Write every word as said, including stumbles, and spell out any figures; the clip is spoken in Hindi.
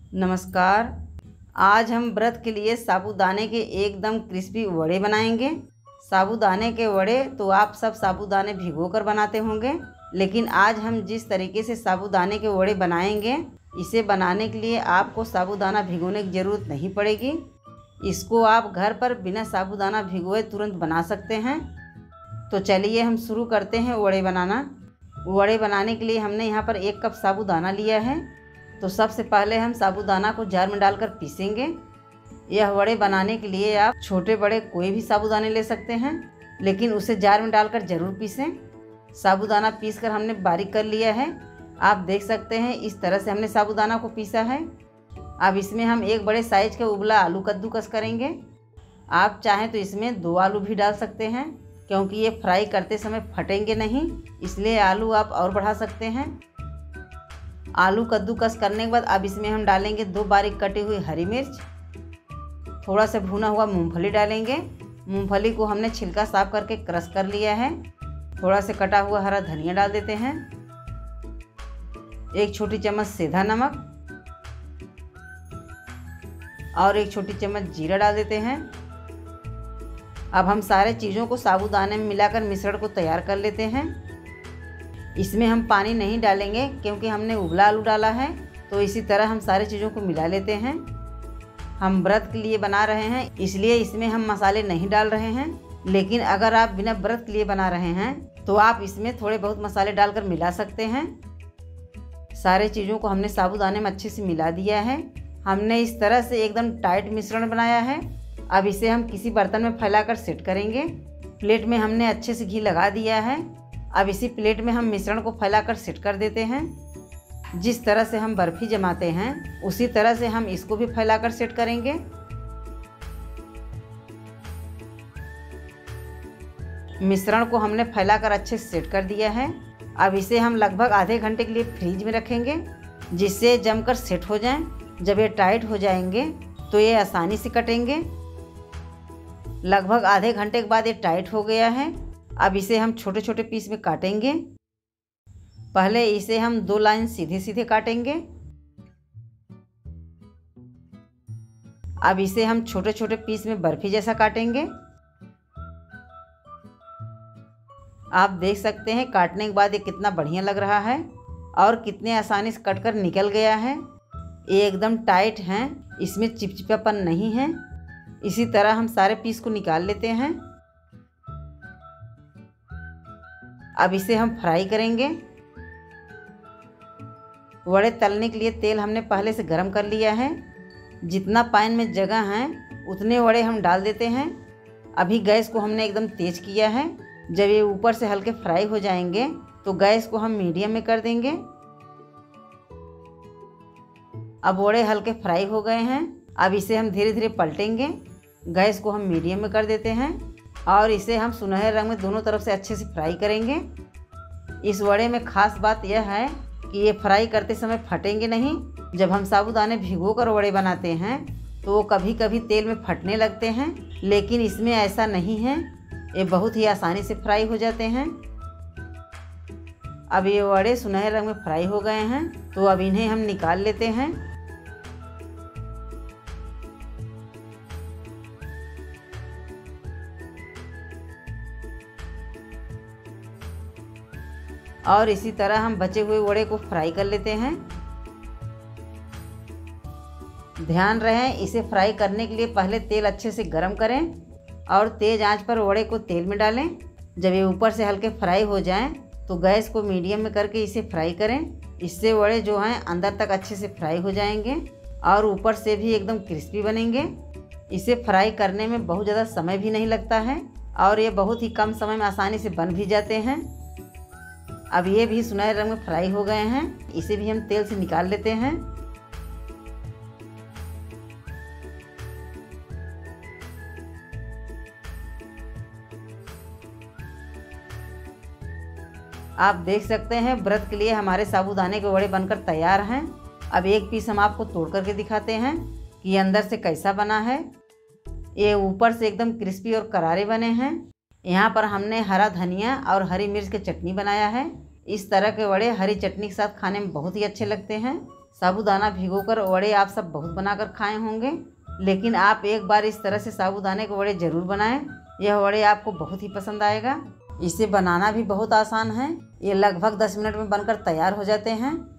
नमस्कार। आज हम व्रत के लिए साबूदाने के एकदम क्रिस्पी वड़े बनाएंगे। साबूदाने के वड़े तो आप सब साबूदाने भिगोकर बनाते होंगे, लेकिन आज हम जिस तरीके से साबूदाने के वड़े बनाएंगे, इसे बनाने के लिए आपको साबूदाना भिगोने की ज़रूरत नहीं पड़ेगी। इसको आप घर पर बिना साबूदाना भिगोए तुरंत बना सकते हैं। तो चलिए हम शुरू करते हैं वड़े बनाना। वड़े बनाने के लिए हमने यहाँ पर एक कप साबूदाना लिया है। तो सबसे पहले हम साबूदाना को जार में डालकर पीसेंगे। यह वड़े बनाने के लिए आप छोटे बड़े कोई भी साबूदाने ले सकते हैं, लेकिन उसे जार में डालकर ज़रूर पीसें। साबूदाना पीसकर हमने बारीक कर लिया है। आप देख सकते हैं इस तरह से हमने साबूदाना को पीसा है। अब इसमें हम एक बड़े साइज का उबला आलू कद्दूकस करेंगे। आप चाहें तो इसमें दो आलू भी डाल सकते हैं, क्योंकि ये फ्राई करते समय फटेंगे नहीं, इसलिए आलू आप और बढ़ा सकते हैं। आलू कद्दूकस करने के बाद अब इसमें हम डालेंगे दो बारीक कटी हुई हरी मिर्च, थोड़ा सा भुना हुआ मूंगफली डालेंगे। मूंगफली को हमने छिलका साफ करके क्रश कर लिया है। थोड़ा सा कटा हुआ हरा धनिया डाल देते हैं। एक छोटी चम्मच सेंधा नमक और एक छोटी चम्मच जीरा डाल देते हैं। अब हम सारे चीज़ों को साबूदाने में मिलाकर मिश्रण को तैयार कर लेते हैं। इसमें हम पानी नहीं डालेंगे क्योंकि हमने उबला आलू डाला है। तो इसी तरह हम सारी चीज़ों को मिला लेते हैं। हम व्रत के लिए बना रहे हैं, इसलिए इसमें हम मसाले नहीं डाल रहे हैं, लेकिन अगर आप बिना व्रत के लिए बना रहे हैं तो आप इसमें थोड़े बहुत मसाले डालकर मिला सकते हैं। सारे चीज़ों को हमने साबूदाने में अच्छे से मिला दिया है। हमने इस तरह से एकदम टाइट मिश्रण बनाया है। अब इसे हम किसी बर्तन में फैलाकर सेट करेंगे। प्लेट में हमने अच्छे से घी लगा दिया है। अब इसी प्लेट में हम मिश्रण को फैलाकर सेट कर देते हैं। जिस तरह से हम बर्फ़ी जमाते हैं उसी तरह से हम इसको भी फैलाकर सेट करेंगे। मिश्रण को हमने फैलाकर अच्छे से सेट कर दिया है। अब इसे हम लगभग आधे घंटे के लिए फ्रीज में रखेंगे, जिससे जमकर सेट हो जाएं। जब ये टाइट हो जाएंगे तो ये आसानी से कटेंगे। लगभग आधे घंटे के बाद ये टाइट हो गया है। अब इसे हम छोटे छोटे पीस में काटेंगे। पहले इसे हम दो लाइन सीधे सीधे काटेंगे। अब इसे हम छोटे छोटे पीस में बर्फी जैसा काटेंगे। आप देख सकते हैं काटने के बाद ये कितना बढ़िया लग रहा है और कितने आसानी से कटकर निकल गया है। ये एकदम टाइट हैं, इसमें चिपचिपापन नहीं है। इसी तरह हम सारे पीस को निकाल लेते हैं। अब इसे हम फ्राई करेंगे। वड़े तलने के लिए तेल हमने पहले से गरम कर लिया है। जितना पैन में जगह है उतने वड़े हम डाल देते हैं। अभी गैस को हमने एकदम तेज़ किया है। जब ये ऊपर से हल्के फ्राई हो जाएंगे तो गैस को हम मीडियम में कर देंगे। अब वड़े हल्के फ्राई हो गए हैं। अब इसे हम धीरे धीरे पलटेंगे। गैस को हम मीडियम में कर देते हैं और इसे हम सुनहरे रंग में दोनों तरफ से अच्छे से फ्राई करेंगे। इस वड़े में ख़ास बात यह है कि ये फ्राई करते समय फटेंगे नहीं। जब हम साबूदाने भिगोकर वड़े बनाते हैं तो वो कभी कभी तेल में फटने लगते हैं, लेकिन इसमें ऐसा नहीं है। ये बहुत ही आसानी से फ्राई हो जाते हैं। अब ये वड़े सुनहरे रंग में फ्राई हो गए हैं, तो अब इन्हें हम निकाल लेते हैं। और इसी तरह हम बचे हुए वड़े को फ्राई कर लेते हैं। ध्यान रहे इसे फ्राई करने के लिए पहले तेल अच्छे से गरम करें और तेज़ आंच पर वड़े को तेल में डालें। जब ये ऊपर से हल्के फ्राई हो जाएं तो गैस को मीडियम में करके इसे फ्राई करें। इससे वड़े जो हैं अंदर तक अच्छे से फ्राई हो जाएंगे और ऊपर से भी एकदम क्रिस्पी बनेंगे। इसे फ्राई करने में बहुत ज़्यादा समय भी नहीं लगता है और ये बहुत ही कम समय में आसानी से बन भी जाते हैं। अब ये भी सुनहरे रंग में फ्राई हो गए हैं। इसे भी हम तेल से निकाल लेते हैं। आप देख सकते हैं व्रत के लिए हमारे साबूदाने के वड़े बनकर तैयार हैं। अब एक पीस हम आपको तोड़ करके दिखाते हैं कि ये अंदर से कैसा बना है। ये ऊपर से एकदम क्रिस्पी और करारे बने हैं। यहाँ पर हमने हरा धनिया और हरी मिर्च की चटनी बनाया है। इस तरह के वड़े हरी चटनी के साथ खाने में बहुत ही अच्छे लगते हैं। साबूदाना भिगोकर वड़े आप सब बहुत बनाकर खाए होंगे, लेकिन आप एक बार इस तरह से साबूदाने के वड़े ज़रूर बनाएं। यह वड़े आपको बहुत ही पसंद आएगा। इसे बनाना भी बहुत आसान है। ये लगभग दस मिनट में बनकर तैयार हो जाते हैं।